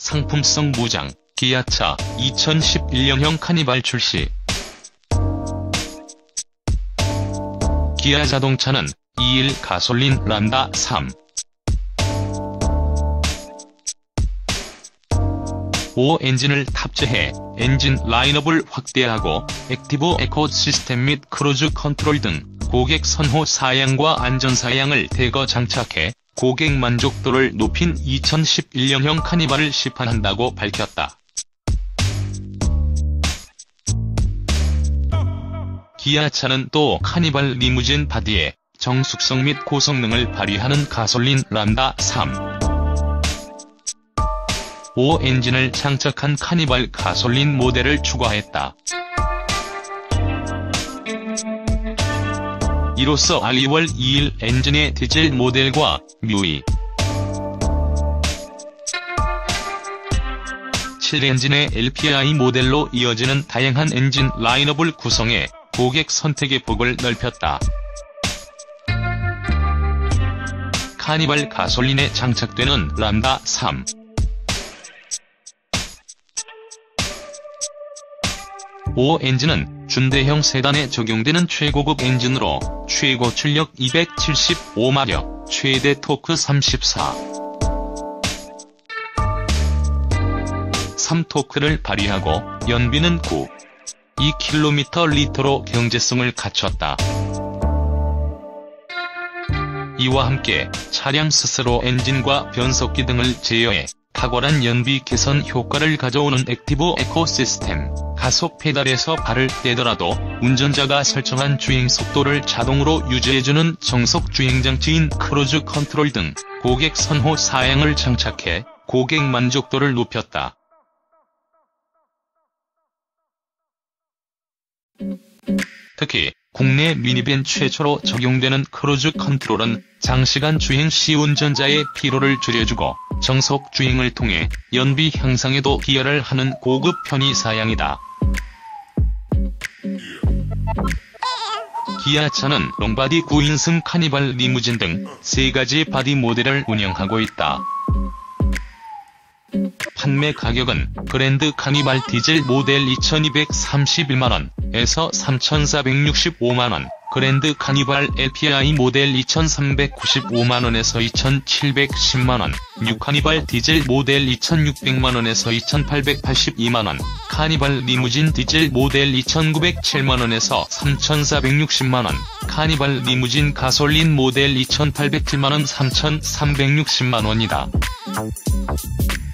상품성 무장, 기아차 2011년형 카니발 출시. 기아 자동차는 2일 가솔린 란다 3. 5 엔진을 탑재해 엔진 라인업을 확대하고 액티브 에코 시스템 및 크루즈 컨트롤 등 고객 선호 사양과 안전 사양을 대거 장착해 고객 만족도를 높인 2011년형 카니발을 시판한다고 밝혔다. 기아차는 또 카니발 리무진 바디에 정숙성 및 고성능을 발휘하는 가솔린 란다 3. 5 엔진을 장착한 카니발 가솔린 모델을 추가했다. 이로써 2월 2일 엔진의 디젤 모델과 뮤이 7엔진의 LPI 모델로 이어지는 다양한 엔진 라인업을 구성해 고객 선택의 폭을 넓혔다. 카니발 가솔린에 장착되는 란다 3. 5 엔진은 준대형 세단에 적용되는 최고급 엔진으로 최고 출력 275마력, 최대 토크 34. 3토크를 발휘하고 연비는 9.2km/L로 경제성을 갖췄다. 이와 함께 차량 스스로 엔진과 변속기 등을 제어해 탁월한 연비 개선 효과를 가져오는 액티브 에코 시스템, 가속 페달에서 발을 떼더라도 운전자가 설정한 주행 속도를 자동으로 유지해주는 정속 주행 장치인 크루즈 컨트롤 등 고객 선호 사양을 장착해 고객 만족도를 높였다. 특히 국내 미니밴 최초로 적용되는 크루즈 컨트롤은 장시간 주행 시 운전자의 피로를 줄여주고 정속 주행을 통해 연비 향상에도 기여를 하는 고급 편의 사양이다. 기아차는 롱바디 9인승 카니발 리무진 등 3가지 바디 모델을 운영하고 있다. 판매 가격은 브랜드 카니발 디젤 모델 2231만원에서 3465만원, 그랜드 카니발 LPI 모델 2395만원에서 2710만원, 뉴 카니발 디젤 모델 2600만원에서 2882만원, 카니발 리무진 디젤 모델 2907만원에서 3460만원, 카니발 리무진 가솔린 모델 2807만원 3360만원이다.